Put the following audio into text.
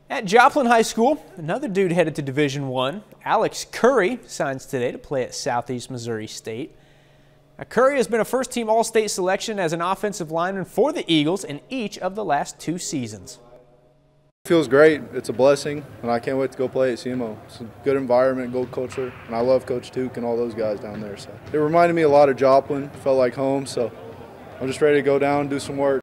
At Joplin High School, another dude headed to Division I. Alex Curry signs today to play at Southeast Missouri State. Now, Curry has been a first-team All-State selection as an offensive lineman for the Eagles in each of the last 2 seasons. It feels great. It's a blessing, and I can't wait to go play at SEMO. It's a good environment, good culture, and I love Coach Duke and all those guys down there. So it reminded me a lot of Joplin. Felt like home, so I'm just ready to go down and do some work.